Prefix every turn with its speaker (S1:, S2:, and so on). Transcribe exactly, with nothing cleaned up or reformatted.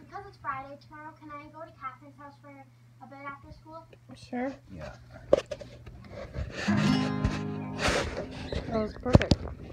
S1: because it's Friday tomorrow, can I go to Catherine's house for a bit after school?
S2: Sure.
S3: Yeah.
S2: That was perfect.